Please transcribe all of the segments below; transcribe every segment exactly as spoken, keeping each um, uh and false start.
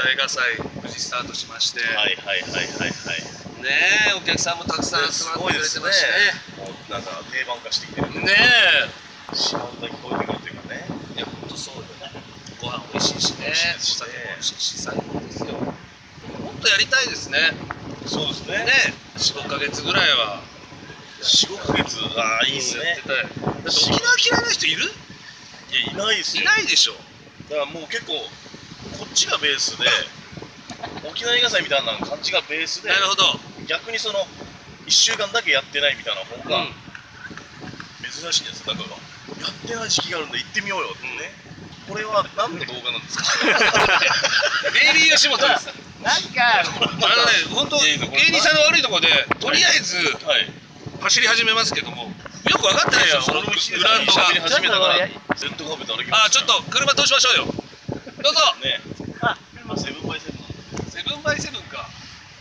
映画祭無事スタートしまして、 はいはいはいはいはい。 ねえ、お客さんもたくさん集まってくれてましてね。 もうなんか定番化してきてるねえ、 島唄聞こえてくるというかね。 いや本当そうよね。ご飯美味しいしね、お酒も美味しいし最高ですよ。もっとやりたいですね。 そうですね。 ね、よん、ごかげつぐらいは。 よん、ごかげつ、ああいいですね。 だって沖縄嫌いな人いる？ いやいないですよ。 いないでしょ。 だからもう結構こっちがベースで沖縄映画祭みたいな感じがベースで、 なるほど。 逆にそのいっしゅうかんだけやってないみたいな方が珍しいんです。だからやってない時期があるんで行ってみようよってね。これは何の動画なんですか？ デイリー吉本です。 なんかあのね、本当芸人さんの悪いところでとりあえず走り始めますけども、よく分かってないですよ、そのグラウンドが。 始めたからレッドカーペット歩きまあ、ちょっと車通しましょうよ。どうぞ。 ね。あ、セブンバイセブン。 セブンバイセブンか。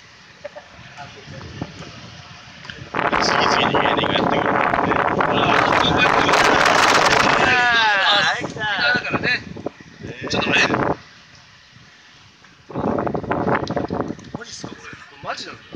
次々に芸人がやってくるからね。 あ、セブンバイセブン。 あー、来た。 だからね。ちょっとね。マジっすかこれ。マジなんだ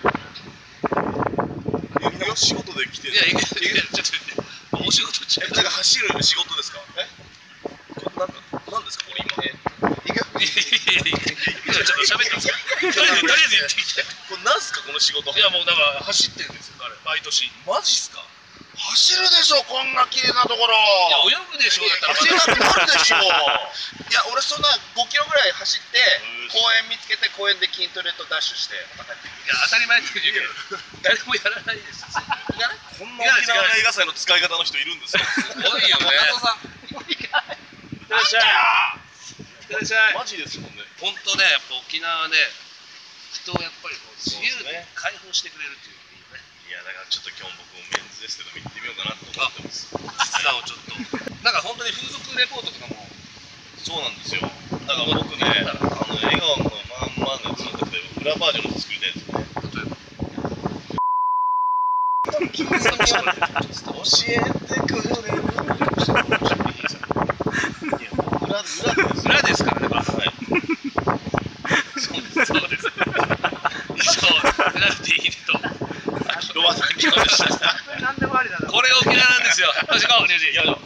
よ。 いや仕事で来てる。 いやいやちょっとお仕事中。 なんか走る仕事ですか？え？なんかなんですかこれ今？行く？いやいやいやちょっと喋ってますか？とりあえずとりあえず言ってきて。これなんすかこの仕事？ いやもうだから走ってるんですよ彼毎年。 マジっすか？走るでしょこんな綺麗なところ。 いや泳ぐでしょだったら。 走りなくなるでしょ。 いや俺そんなごキロぐらい走って公園見つけて公園で筋トレとダッシュしてまた帰ってくる。 いや当たり前って言うけど誰もやらないですよ。 いかない？ こんな沖縄映画祭の使い方の人いるんですよ。 すごいよね。 さんいってらっしゃい。いってらっしゃい。 マジですもんね。 本当ねやっぱ沖縄はね人をやっぱりこう自由に解放してくれるっていうのがいいよね。 いやだからちょっと今日僕もメンズですけど行ってみようかなと思ってます。 実はをちょっとなんか本当に風俗レポートとかもそうなんですよ。だから僕ねあの笑顔のまんまのやつなんだけど裏バージョンの作りたいですよね。 例えば教えてくれる。いや裏裏です。 裏ですからね。 はい。 そうですそうです。以上ペナルティーとロバさん今日でした。 何でもありだな。 これが沖縄なんですよ。よし行こう。